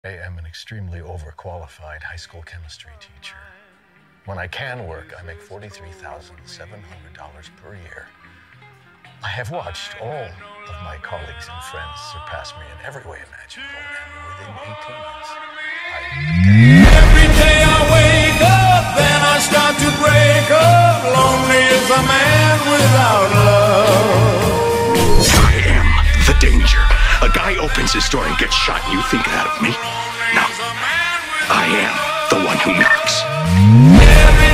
I am an extremely overqualified high school chemistry teacher. When I can work, I make $43,700 per year. I have watched all of my colleagues and friends surpass me in every way imaginable, and within 18 months, Every day I wake up, then I start to break up. Lonely is a man without love. I am the danger. A guy opens his door and gets shot, and you think that of me? No. I am the one who knocks. Every